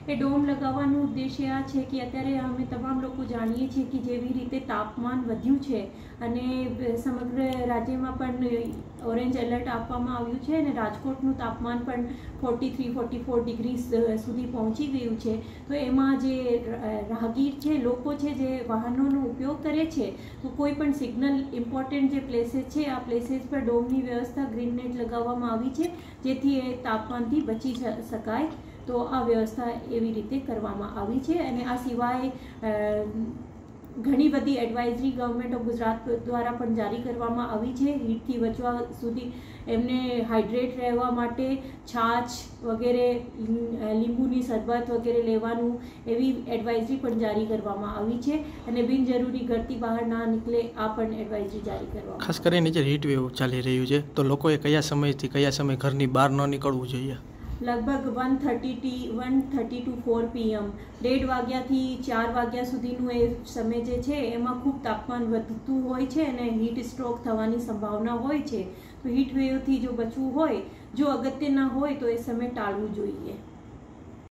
એ dome લગાવવાનો ઉદ્દેશ્ય આ છે કે અત્યારે અમે તમામ લોકો જાણીએ છીએ કે જેવી રીતે તાપમાન વધ્યું છે અને સમગ્ર રાજ્યમાં પણ ઓરેન્જ એલર્ટ આપવામાં આવ્યું છે અને રાજકોટનું તાપમાન પણ 43-44 ડિગ્રી સુધી પહોંચી ગયું છે. તો એમાં જે રાહગીર છે, લોકો છે જે વાહનોનો ઉપયોગ કરે છે, તો કોઈ પણ સિગ્નલ ઇમ્પોર્ટન્ટ જે પ્લેસીસ છે આ પ્લેસીસ પર ડોમની વ્યવસ્થા ગ્રીન નેટ લગાવવામાં આવી છે જેથી એ તાપમાનથી બચી શકાય. તો આ વ્યવસ્થા એવી રીતે કરવામાં આવી છે. અને આ સિવાય ઘણી બધી એડવાઇઝરી ગવર્મેન્ટ ઓફ ગુજરાત દ્વારા પણ જારી કરવામાં આવી છે. હીટથી બચવા સુધી એમને હાઇડ્રેટ રહેવા માટે છાશ વગેરે, લીંબુની શરબત વગેરે લેવાનું એવી એડવાઇઝરી પણ જારી કરવામાં આવી છે. અને બિનજરૂરી ઘરથી બહાર ના નીકળે આ પણ એડવાઇઝરી જારી કરવામાં. ખાસ કરીને જે હીટ વેવ ચાલી રહ્યું છે તો લોકોએ કયા સમયથી કયા સમય ઘરની બહાર ન નીકળવું જોઈએ? લગભગ 1:30 to 4 PM 1:30 વાગ્યાથી 4 વાગ્યા સુધીનું એ સમય જે છે એમાં ખૂબ તાપમાન વધતું હોય છે અને હીટ સ્ટ્રોક થવાની સંભાવના હોય છે. તો હીટ વેવથી જો બચવું હોય, જો અગત્ય ના હોય તો એ સમય ટાળવું જોઈએ.